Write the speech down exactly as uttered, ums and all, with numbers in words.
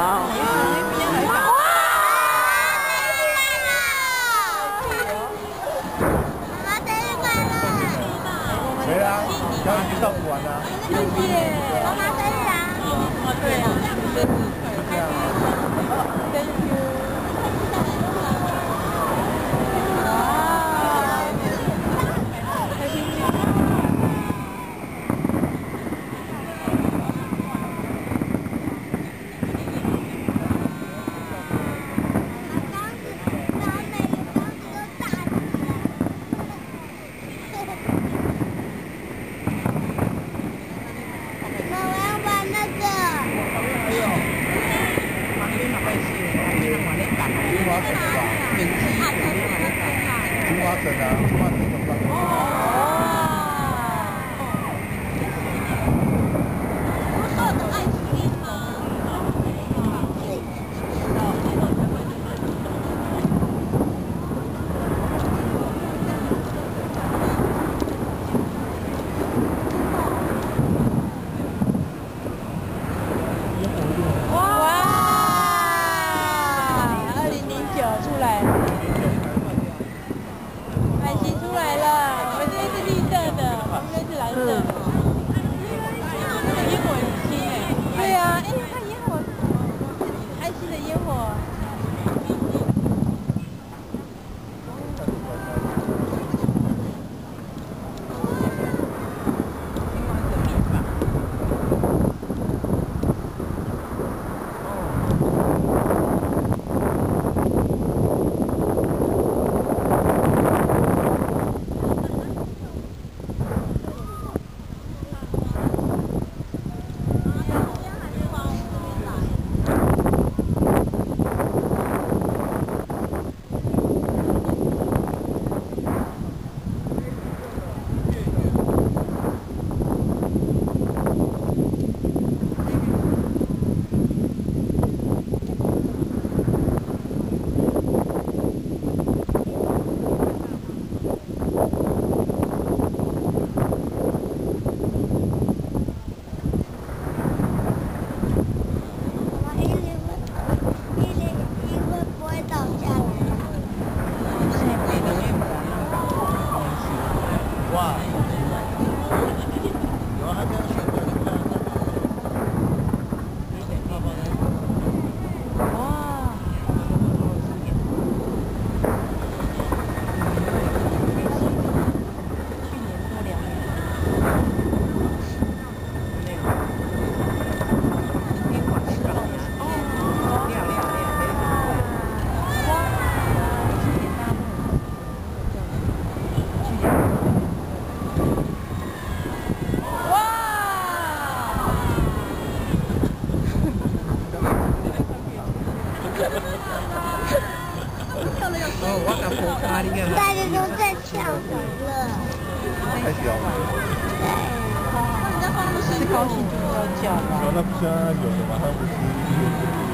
哦。哇！ 妈妈生日快乐！ 没啦，刚刚已经照顾完了。 谢谢。妈妈生日啊！ 哦，对啊，生日快乐 ！Thank you。 青花橙啊，青花橙怎么办？ 出来了，海星出来了，我们这边是绿色的，我们这边是蓝色的。那个烟火很新哎。对啊，哎，看烟火，爱心的烟火。 大家都在跳舞了， 太小了。 对。 那你在放那么高兴就要叫了。 那不是有的吗？